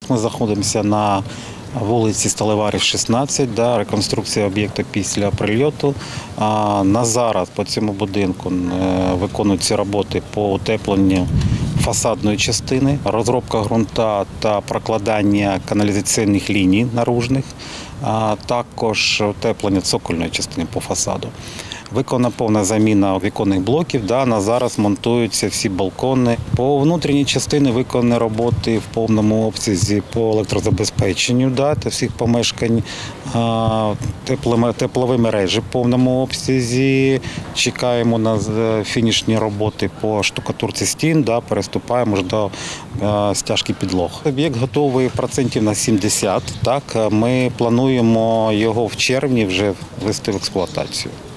Ми знаходимося на вулиці Сталеварів, 16, реконструкція об'єкту після прильоту. На зараз по цьому будинку виконуються роботи по утепленню фасадної частини, розробка ґрунта та прокладання каналізаційних ліній наружних, а також утеплення цокольної частини по фасаду. Виконана повна заміна віконних блоків, на зараз монтуються всі балкони. По внутрішній частині виконані роботи в повному обсязі по електрозабезпеченню та всіх помешкань, теплові мережі в повному обсязі. Чекаємо на фінішні роботи по штукатурці стін, переступаємо до стяжки підлог. Об'єкт готовий процентів на 70. Ми плануємо його в червні вже ввести в експлуатацію.